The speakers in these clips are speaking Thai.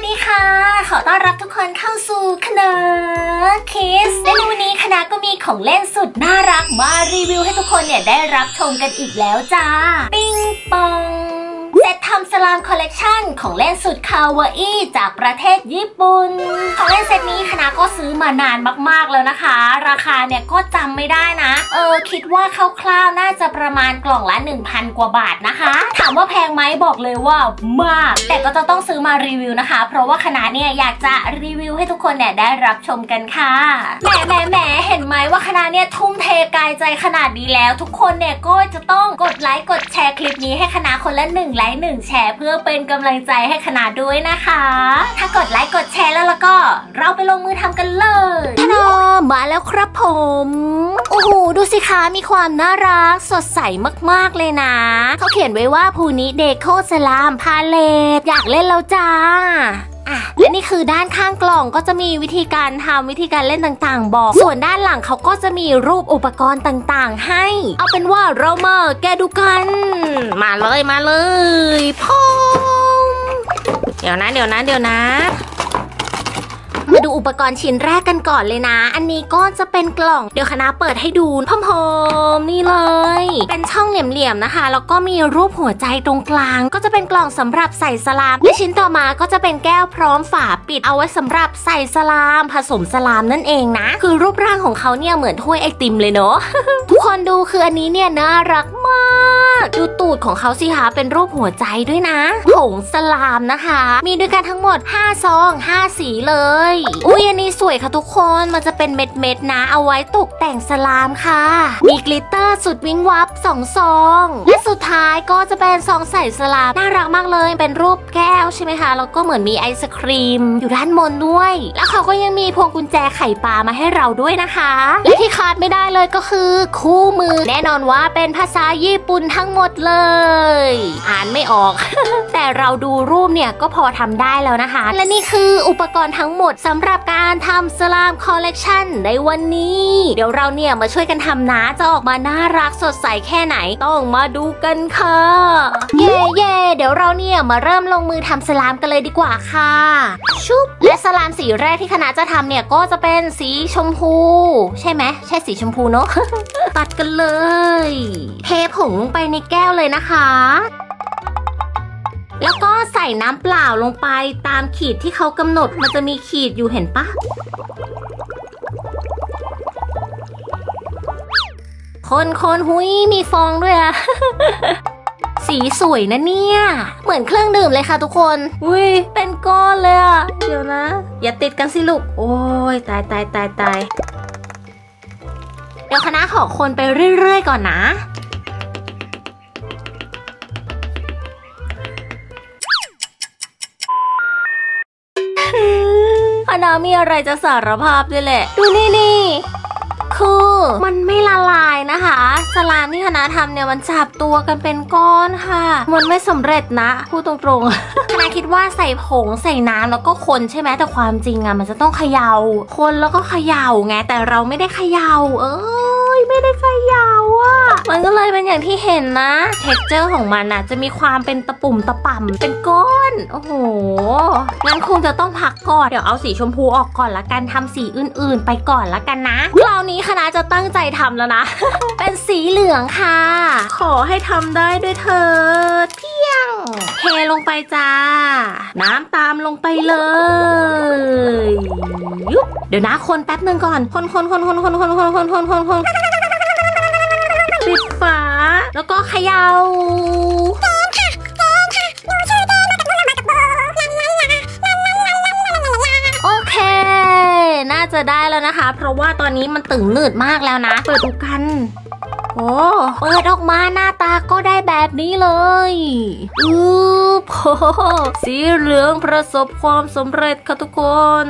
ดีค่ะขอต้อนรับทุกคนเข้าสู่คณะคิสในวันนี้คณะก็มีของเล่นสุดน่ารักมารีวิวให้ทุกคนเนี่ยได้รับชมกันอีกแล้วจ้าปิงปองเซตทำสลามคอลเลกชันของเล่นสุดคาวาอี้จากประเทศญี่ปุ่นของเล่นเซตนี้คณะก็ซื้อมานานมากๆแล้วนะคะราคาเนี่ยก็จำไม่ได้นะคิดว่าคร่าวๆน่าจะประมาณกล่องละ 1,000 กว่าบาทนะคะถามว่าแพงไหมบอกเลยว่ามากแต่ก็จะต้องซื้อมารีวิวนะคะเพราะว่าคณะเนี่ยอยากจะรีวิวให้ทุกคนเนี่ยได้รับชมกันค่ะแหมเห็นไหมว่าคณะเนี่ยทุ่มเทกายใจขนาดนี้แล้วทุกคนเนี่ยก็จะต้องกดไลค์กดแชร์คลิปนี้ให้คณะคนละ1 ไลค์ 1 แชร์เพื่อเป็นกำลังใจให้คณะด้วยนะคะถ้ากดไลค์กดแชร์แล้วก็เราไปลงมือทำกันเลยฮัลโหลมาแล้วครับผมโอ้โหดูสิคะมีความน่ารักสดใสมากๆเลยนะเขาเขียนไว้ว่าภูนิเดโคสลามพาเลตอยากเล่นแล้วจ้าและนี่คือด้านข้างกล่องก็จะมีวิธีการทำวิธีการเล่นต่างๆบอกส่วนด้านหลังเขาก็จะมีรูปอุปกรณ์ต่างๆให้เอาเป็นว่าเรามาแกะดูกันมาเลยพร้อมเดี๋ยวนะมาดูอุปกรณ์ชิ้นแรกกันก่อนเลยนะอันนี้ก็จะเป็นกล่องเดี๋ยวคณะเปิดให้ดูพร้อมๆนี่เลยเป็นช่องเหลี่ยมๆนะคะแล้วก็มีรูปหัวใจตรงกลางก็จะเป็นกล่องสำหรับใส่สลามและชิ้นต่อมาก็จะเป็นแก้วพร้อมฝาปิดเอาไว้สำหรับใส่สลามผสมสลามนั่นเองนะคือรูปร่างของเขาเนี่ยเหมือนถ้วยไอติมเลยเนาะ ทุกคนดูคืออันนี้เนี่ยน่ารักมากดูตูดของเขาสิคะเป็นรูปหัวใจด้วยนะผงสลามนะคะมีด้วยกันทั้งหมด5 ซอง5 สีเลยอุ้ยอันนี้สวยค่ะทุกคนมันจะเป็นเม็ดนะเอาไว้ตกแต่งสลามค่ะมีกลิตเตอร์สุดวิงวับ2 ซองและสุดท้ายก็จะเป็นซองใส่สลามน่ารักมากเลยเป็นรูปแก้วใช่ไหมคะแล้วก็เหมือนมีไอศครีมอยู่ด้านบนด้วยแล้วเขาก็ยังมีพวงกุญแจไข่ปลามาให้เราด้วยนะคะและที่ขาดไม่ได้เลยก็คือคู่มือแน่นอนว่าเป็นภาษาญี่ปุ่นทั้งหมดเลยอ่านไม่ออก แต่เราดูรูปเนี่ยก็พอทำได้แล้วนะคะและนี่คืออุปกรณ์ทั้งหมดสำหรับการทำสลามคอลเลกชันในวันนี้เดี๋ยวเราเนี่ยมาช่วยกันทำนะจะออกมาน่ารักสดใสแค่ไหนต้องมาดูกันค่ะเย่เดี๋ยวเราเนี่ยมาเริ่มลงมือทำสลามกันเลยดีกว่าค่ะชุบและสลามสีแรกที่คณะจะทำเนี่ยก็จะเป็นสีชมพูใช่ไหมใช่สีชมพูเนาะ ตัดกันเลยเทผงลงไปในแก้วเลยนะคะแล้วก็ใส่น้ำเปล่าลงไปตามขีดที่เขากำหนดมันจะมีขีดอยู่เห็นปะคนหุยมีฟองด้วยอะ สีสวยนะเนี่ยเหมือนเครื่องดื่มเลยค่ะทุกคนอุ้ยเป็นก้อนเลยอะเดี๋ยวนะอย่าติดกันสิลูกโอ้ยตายเดี๋ยวคณะขอคนไปเรื่อยๆก่อนนะคณะมีอะไรจะสารภาพด้วยแหละดูนี่คือมันไม่ละลายนะคะสลามที่คณะทำเนี่ยมันจับตัวกันเป็นก้อนค่ะมันไม่สำเร็จนะพูดตรงๆ คณะคิดว่าใส่ผงใส่น้ำแล้วก็คนใช่ไหมแต่ความจริงอะมันจะต้องเขย่าคนแล้วก็เขย่าไงแต่เราไม่ได้เขย่าไม่ได้เขย่าอ่ะมันก็เลยเป็นอย่างที่เห็นนะเท็กเจอร์ของมันน่ะจะมีความเป็นตะปุ่มตะป่ำเป็นก้อนโอ้โหงั้นคงจะต้องพักก่อนเดี๋ยวเอาสีชมพูออกก่อนละกันทำสีอื่นๆไปก่อนละกันนะคราวนี้คณะจะตั้งใจทำแล้วนะ เป็นสีเหลืองค่ะขอให้ทำได้ด้วยเถิดเพียงเทลงไปจ้าน้ำตามลงไปเลยยุบเดี๋ยวนะคนแป๊บนึงก่อนคนปิดฝาแล้วก็เขย่าโอเคน่าจะได้แล้วนะคะเพราะว่าตอนนี้มันตึงหนืดมากแล้วนะเปิดดูกันโอ้เปิดออกมาหน้าตาก็ได้แบบนี้เลยโอ้สีเหลืองประสบความสำเร็จค่ะทุกคน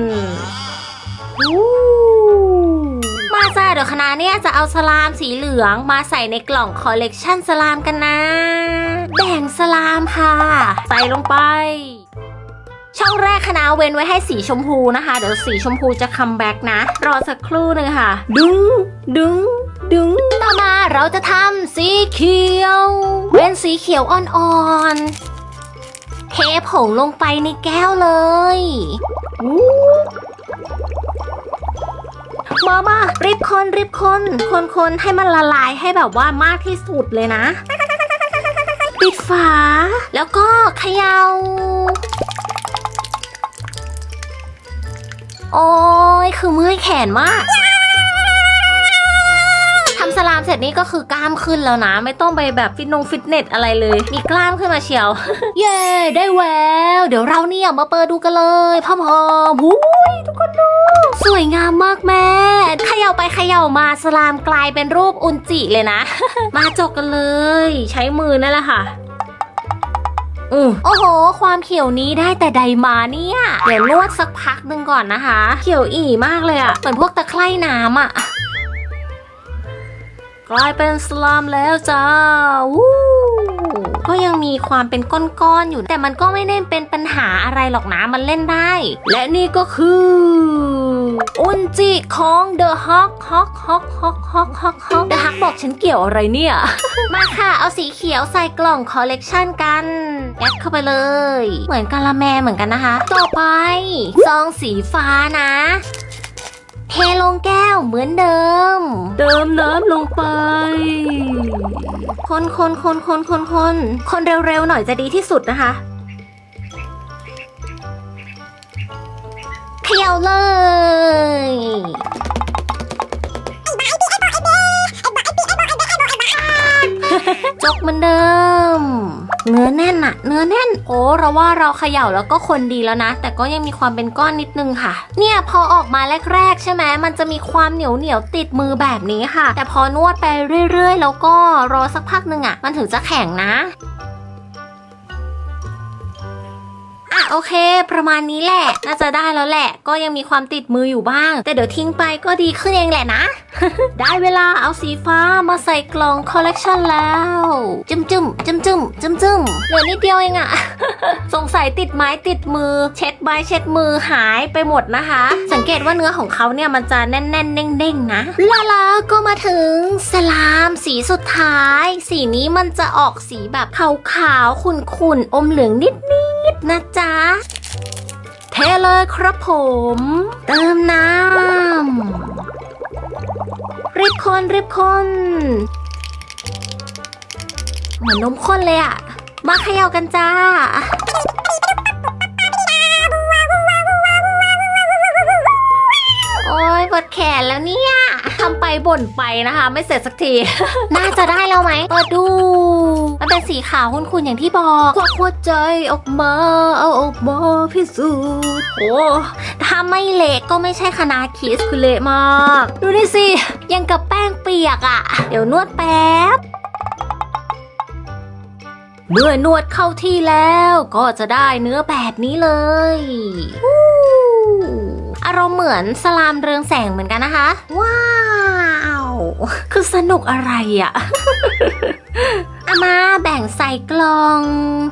มาจ้าเดี๋ยวคณะเนี่ยจะเอาสลามสีเหลืองมาใส่ในกล่องคอลเลกชันสลามกันนะแบ่งสลามค่ะใส่ลงไปช่องแรกคณะเว้นไว้ให้สีชมพูนะคะเดี๋ยวสีชมพูจะคัมแบ็กนะรอสักครู่นึงค่ะดึงต่อมาเราจะทำสีเขียวเป็นสีเขียวอ่อนๆเทผงลงไปในแก้วเลย มารีบคนให้มันละลายให้แบบว่ามากที่สุดเลยนะปิดฝาแล้วก็เขย่าโอ้ยคือเมื่อยแขนมากทำสลามเสร็จนี่ก็คือกล้ามขึ้นแล้วนะไม่ต้องไปแบบฟิตเนสอะไรเลยมีกล้ามขึ้นมาเชียว เย้ได้แววเดี๋ยวเราเนี่ยมาเปิดดูกันเลยพร้อมๆหุ้ยทุกคนดูสวยงามมากแม่เขย่าไปเขย่ามาสลามกลายเป็นรูปอุนจิเลยนะ มาจกกันเลยใช้มือนั่นแหละค่ะโอ้โหความเขียวนี้ได้แต่ใดมาเนี่ยเดี๋ยวนวดสักพักหนึ่งก่อนนะคะเขียวอีมากเลยอะเหมือนพวกตะไคร่น้ำอะกลายเป็นสลามแล้วจ้าวู้ก็ยังมีความเป็นก้อนๆอยู่แต่มันก็ไม่ได้เป็นปัญหาอะไรหรอกนะมันเล่นได้และนี่ก็คืออุนจิของ The Hawk The Hawk บอกฉันเกี่ยวอะไรเนี่ย มาค่ะเอาสีเขียวใส่กล่องคอลเลกชันกันยัดเข้าไปเลยเหมือนกะละแมเหมือนกันนะคะต่อไปซองสีฟ้านะเทลงแก้วเหมือนเดิมเติมน้ำลงไปคนเร็วๆหน่อยจะดีที่สุดนะคะเขย่าเลยจกเหมือนเดิมเนื้อแน่นอะเนื้อแน่นโอ้เราว่าเราเขย่าแล้วก็คนดีแล้วนะแต่ก็ยังมีความเป็นก้อนนิดนึงค่ะเนี่ยพอออกมาแรกๆใช่ไหมมันจะมีความเหนียวติดมือแบบนี้ค่ะแต่พอนวดไปเรื่อยๆแล้วก็รอสักพักนึงอะมันถึงจะแข็งนะโอเคประมาณนี้แหละน่าจะได้แล้วแหละก็ยังมีความติดมืออยู่บ้างแต่เดี๋ยวทิ้งไปก็ดีขึ้นเองแหละนะ ได้เวลาเอาสีฟ้ามาใส่กล่องคอลเลกชันแล้วจึมเหลือนิดเดียวเองอะ สงสัยติดไม้ติดมือเช็ดมือหายไปหมดนะคะสังเกตว่าเนื้อของเขาเนี่ยมันจะแน่นเด้งๆนะแล้วก็มาถึงสลามสีสุดท้ายสีนี้มันจะออกสีแบบขาวๆขุ่นๆอมเหลืองนิดนะจ๊ะเทเลยครับผมเติมน้ำรีบคนเหมือนนมข้นเลยอะมาเขย่ากันจ้าโอ้ยปวดแขนแล้วเนี่ยทำไปบ่นไปนะคะไม่เสร็จสักที น่าจะได้แล้วไหมเปิดดูมันเป็นสีขาวขุ่นๆอย่างที่บอกควักหัวใจออกมาเอาออกมาพิสูจน์โอ้ถ้าไม่เละก็ไม่ใช่คณะคิสคือเละมากดูนี่สิยังกับแป้งเปียกอ่ะเดี๋ยวนวดแป๊บเมื่อนวดเข้าที่แล้วก็จะได้เนื้อแบบนี้เลยอารมณ์เหมือนสลามเรืองแสงเหมือนกันนะคะว้าวคือสนุกอะไรอ่ะ เอามาแบ่งใส่กล่อง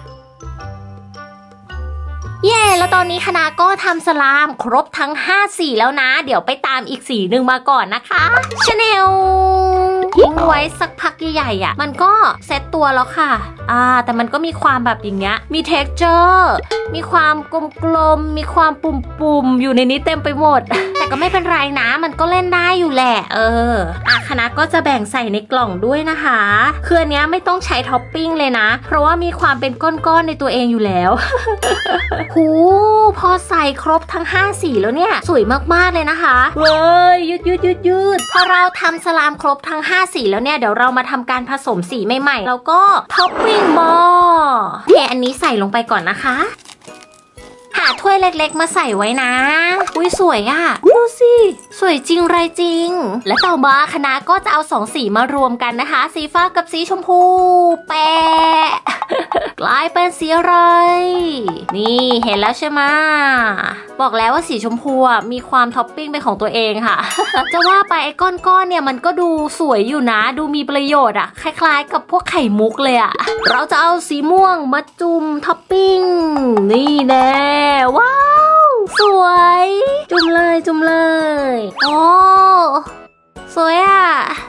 เย่แล้วตอนนี้คณะก็ทำสลามครบทั้ง5สีแล้วนะเดี๋ยวไปตามอีกสีหนึ่งมาก่อนนะคะชาแนลทิ้งไว้สักพักใหญ่ๆอ่ะมันก็เซตตัวแล้วค่ะแต่มันก็มีความแบบอย่างเงี้ยมี texture มีความกลมๆมีความปุ่มๆอยู่ในนี้เต็มไปหมด แต่ก็ไม่เป็นไรนะมันก็เล่นได้อยู่แหละคณะก็จะแบ่งใส่ในกล่องด้วยนะคะคืออันเนี้ยไม่ต้องใช้ท็อปปิ้งเลยนะเพราะว่ามีความเป็นก้อนๆในตัวเองอยู่แล้ว หูพอใส่ครบทั้ง5สีแล้วเนี่ยสวยมากๆเลยนะคะเว้ยยืดพอเราทำสลามครบทั้ง5สีแล้วเนี่ยเดี๋ยวเรามาทำการผสมสีใหม่ๆแล้วก็ท็อปปิ้งหม้อเทอันนี้ใส่ลงไปก่อนนะคะหาถ้วยเล็กๆมาใส่ไว้นะอุ้ยสวยอ่ะดูสิสวยจริงไรจริงและต่อมาคณะก็จะเอา2สีมารวมกันนะคะสีฟ้ากับสีชมพูแปะ กลายเป็นสีอะไรนี่เห็นแล้วใช่ไหมบอกแล้วว่าสีชมพูมีความท็อปปิ้งเป็นของตัวเองค่ะ จะว่าไปไอ้ก้อนๆเนี่ยมันก็ดูสวยอยู่นะดูมีประโยชน์คล้ายๆกับพวกไข่มุกเลยเราจะเอาสีม่วงมาจุ่มท็อปปิ้งนี่แน่ว้าวสวยจุ่มเลยโอ้สวย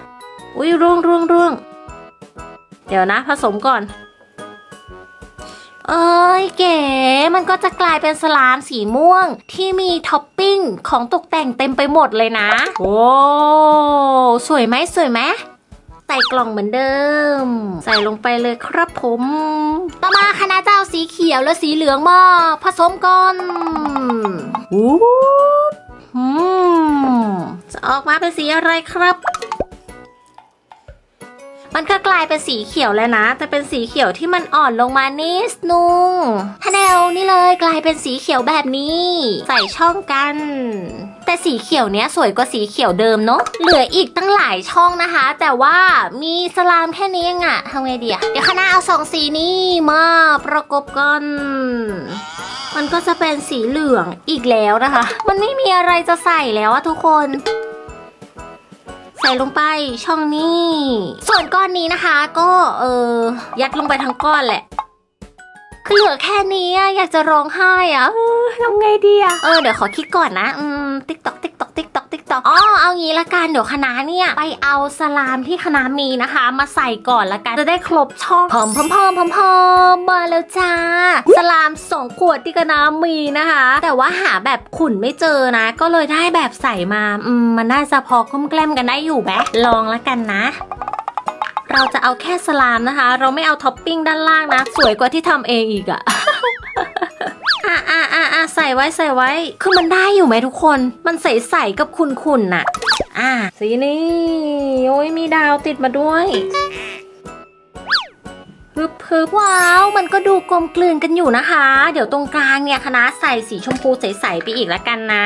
อุ้ยร่วงเดี๋ยวนะผสมก่อนเอ้ยเก๋มันก็จะกลายเป็นสลามสีม่วงที่มีท็อปปิ้งของตกแต่งเต็มไปหมดเลยนะโอ้สวยไหมสวยไหมใส่กล่องเหมือนเดิมใส่ลงไปเลยครับผมต่อมาคณะเจ้าสีเขียวและสีเหลืองมาผสมกันจะออกมาเป็นสีอะไรครับมันก็กลายเป็นสีเขียวแล้วนะแต่เป็นสีเขียวที่มันอ่อนลงมานิดนึงทะแนวนี่เลยกลายเป็นสีเขียวแบบนี้ใส่ช่องกันแต่สีเขียวเนี้ยสวยกว่าสีเขียวเดิมเนาะเหลืออีกตั้งหลายช่องนะคะแต่ว่ามีสลามแค่นี้เองอะทำไงดีอะเดี๋ยวคณะเอา2สีนี้มาประกบกันมันก็จะเป็นสีเหลืองอีกแล้วนะคะมันไม่มีอะไรจะใส่แล้วอะทุกคนใส่ลงไปช่องนี้ส่วนก้อนนี้นะคะก็ยัดลงไปทั้งก้อนแหละคือเหลือแค่นี้อยากจะร้องไห้ทำไงดีเดี๋ยวขอคิดก่อนนะติ๊กตอกติ๊กตอกติ๊กตอกติ๊กตอกเอางี้ละกันเดี๋ยวคณะเนี่ยไปเอาสลามที่คณะมีนะคะมาใส่ก่อนละกันจะได้ครบช่องพร้อมมาแล้วจ้าสลาม2 ขวดที่คณะมีนะคะแต่ว่าหาแบบขุ่นไม่เจอนะก็เลยได้แบบใส่มามันน่าจะพอก้มแกล้มกันได้อยู่ไหมลองละกันนะเราจะเอาแค่สลามนะคะเราไม่เอาท็อปปิ้งด้านล่างนะสวยกว่าที่ทำเองอีกใส่ไว้คือมันได้อยู่ไหมทุกคนมันใสกับขุ่นน่ะสีนี้โอ้ยมีดาวติดมาด้วยฮึบว้าวมันก็ดูกลมกลืนกันอยู่นะคะเดี๋ยวตรงกลางเนี่ยคณะใส่สีชมพูใสๆไปอีกแล้วกันนะ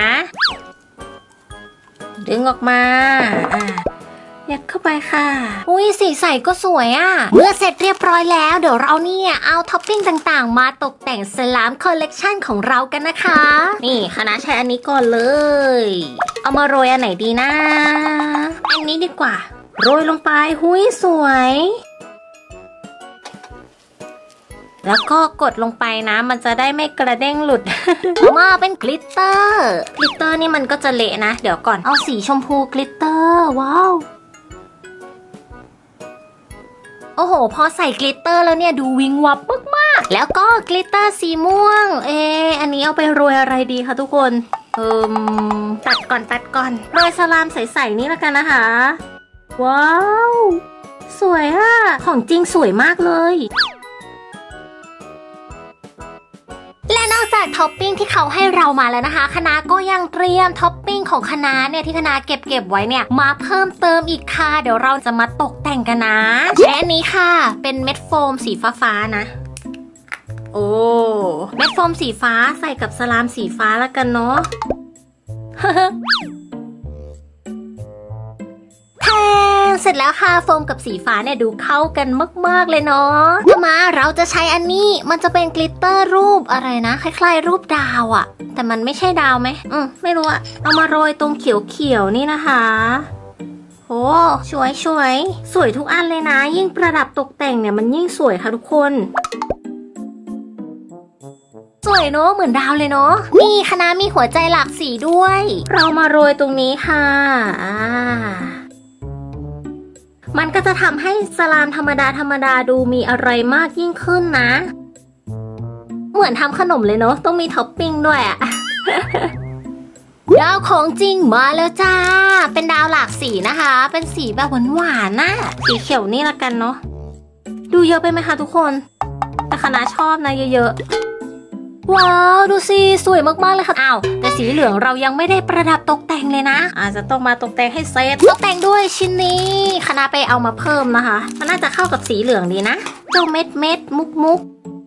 ดึงออกมายัดเข้าไปค่ะอุ้ยสีใสก็สวยเมื่อเสร็จเรียบร้อยแล้วเดี๋ยวเราเนี่ยเอาท็อปปิ้งต่างๆมาตกแต่งสลามคอลเลกชันของเรากันนะคะนี่คณะใช้อันนี้ก่อนเลยเอามาโรยอันไหนดีนะอันนี้ดีกว่าโรยลงไปหุยสวยแล้วก็กดลงไปนะมันจะได้ไม่กระเด้งหลุด มาเป็นกลิตเตอร์นี่มันก็จะเละนะเดี๋ยวก่อนเอาสีชมพูกลิตเตอร์ว้าวโอ้โหพอใส่กลิตเตอร์แล้วเนี่ยดูวิงวับมากๆแล้วก็กลิตเตอร์สีม่วงอันนี้เอาไปโรยอะไรดีคะทุกคนตัดก่อนโรยสลามใสๆนี่แล้วกันนะคะว้าวสวยของจริงสวยมากเลยและนอกจากท็อปปิ้งที่เขาให้เรามาแล้วนะคะคณะก็ยังเตรียมท็อปปิ้งของคณะเนี่ยที่คณะเก็บไว้เนี่ยมาเพิ่มเติมอีกค่ะเดี๋ยวเราจะมาตกแต่งกันนะและอันนี้ค่ะเป็นเม็ดโฟมสีฟ้านะโอ้เม็ดโฟมสีฟ้าใส่กับสลามสีฟ้าแล้วกันเนาะ เสร็จแล้วค่ะโฟมกับสีฟ้าเนี่ยดูเข้ากันมากๆเลยเนาะมาเราจะใช้อันนี้มันจะเป็นกลิตเตอร์รูปอะไรนะคล้ายๆรูปดาวแต่มันไม่ใช่ดาวไหมไม่รู้เอามาโรยตรงเขียวๆนี่นะคะโอ้สวยทุกอันเลยนะยิ่งประดับตกแต่งเนี่ยมันยิ่งสวยค่ะทุกคนสวยเนาะเหมือนดาวเลยเนาะนี่คณะมีหัวใจหลากสีด้วยเรามาโรยตรงนี้ค่ะมันก็จะทำให้สลามธรรมดาดูมีอะไรมากยิ่งขึ้นนะเหมือนทำขนมเลยเนาะต้องมีท็อปปิ้งด้วยดาวของจริงมาแล้วจ้าเป็นดาวหลากสีนะคะเป็นสีแบบหวานๆนะสีเขียวนี่ละกันเนาะดูเยอะไปไหมคะทุกคนแต่คณะชอบนะเยอะๆว้าวดูสิสวยมากๆเลยค่ะแต่สีเหลืองเรายังไม่ได้ประดับตกแต่งเลยนะอาจจะต้องมาตกแต่งให้เซตตกแต่งด้วยชิ้นนี้คณะไปเอามาเพิ่มนะคะมันน่าจะเข้ากับสีเหลืองดีนะเจ้าเม็ดมุก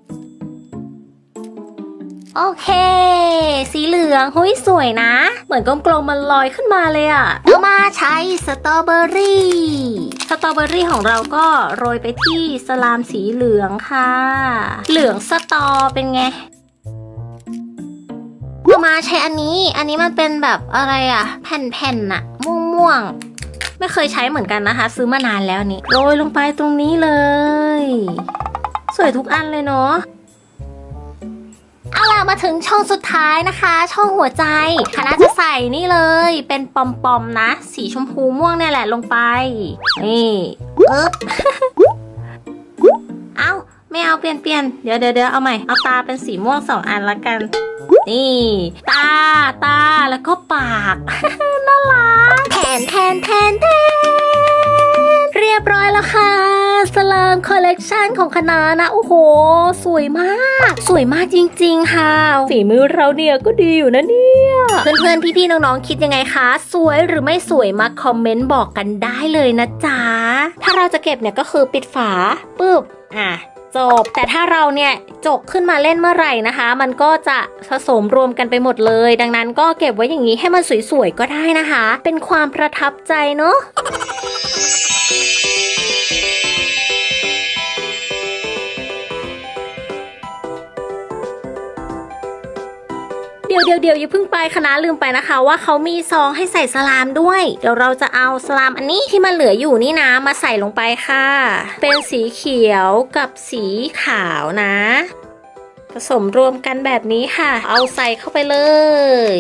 โอเคสีเหลืองหุ้ยสวยนะเหมือนกลมๆมันลอยขึ้นมาเลยเอามาใช้สตรอเบอรี่ของเราก็โรยไปที่สลามสีเหลืองค่ะเหลืองสตอเป็นไงมาใช้อันนี้มันเป็นแบบอะไรแผ่นม่วงไม่เคยใช้เหมือนกันนะคะซื้อมานานแล้วนี่โรยลงไปตรงนี้เลยสวยทุกอันเลยเนาะเอาล่ะมาถึงช่องสุดท้ายนะคะช่องหัวใจคณะจะใส่นี่เลยเป็นปอมๆนะสีชมพูม่วงเนี่ยแหละลงไปนี่เอ้าไม่ไม่เอาเปลี่ยนเดี๋ยวเอาใหม่เอาตาเป็นสีม่วง2 อันละกันนี่ตาแล้วก็ปาก น่ารักแทนเรียบร้อยแล้วค่ะสลามคอลเลกชันของคณะนะโอ้โหสวยมากจริงๆค่ะฝีมือเราเนี่ยก็ดีอยู่นะเนี่ยเพื่อนๆพี่ๆน้องๆคิดยังไงคะสวยหรือไม่สวยมาคอมเมนต์บอกกันได้เลยนะจ๊ะถ้าเราจะเก็บเนี่ยก็คือปิดฝาปึ๊บจบแต่ถ้าเราเนี่ยจกขึ้นมาเล่นเมื่อไหร่นะคะมันก็จะผสมรวมกันไปหมดเลยดังนั้นก็เก็บไว้อย่างนี้ให้มันสวยๆก็ได้นะคะเป็นความประทับใจเนาะเดี๋ยวอย่าเพิ่งไปคณะลืมไปนะคะว่าเขามีซองให้ใส่สลามด้วยเดี๋ยวเราจะเอาสลามอันนี้ที่มันเหลืออยู่นี่นะมาใส่ลงไปค่ะเป็นสีเขียวกับสีขาวนะผสมรวมกันแบบนี้ค่ะเอาใส่เข้าไปเลย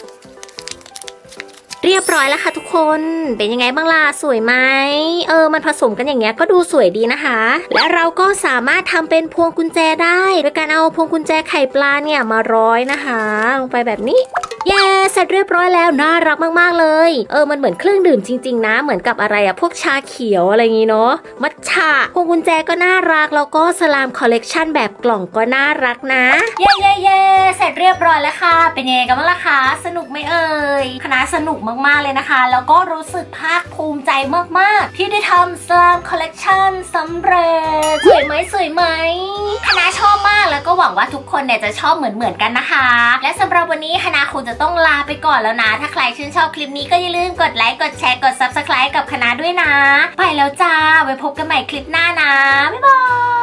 เรียบร้อยแล้วค่ะทุกคนเป็นยังไงบ้างล่ะสวยไหมมันผสมกันอย่างเงี้ยก็ดูสวยดีนะคะและเราก็สามารถทำเป็นพวงกุญแจได้โดยการเอาพวงกุญแจไข่ปลาเนี่ยมาร้อยนะคะลงไปแบบนี้เย้เสร็จเรียบร้อยแล้วน่ารักมากๆเลยมันเหมือนเครื่องดื่มจริงๆนะเหมือนกับอะไรอะพวกชาเขียวอะไรอย่างงี้เนาะมัทฉะพวงกุญแจก็น่ารักแล้วก็สลามคอลเลกชันแบบกล่องก็น่ารักนะเย้เสร็จเรียบร้อยแล้วค่ะเป็นยังไงกันบ้างล่ะคะสนุกไหมคณะสนุกมากๆเลยนะคะแล้วก็รู้สึกภาคภูมิใจมากๆที่ได้ทำสลามคอลเลกชันสำเร็จสวยไหมคณะชอบมากแล้วก็หวังว่าทุกคนเนี่ยจะชอบเหมือนกันนะคะและสำหรับวันนี้คณะคงจะต้องลาไปก่อนแล้วนะถ้าใครชื่นชอบคลิปนี้ก็อย่าลืมกดไลค์กดแชร์กด Subscribe กับคณะด้วยนะไปแล้วจ้าไว้พบกันใหม่คลิปหน้านะบ๊ายบาย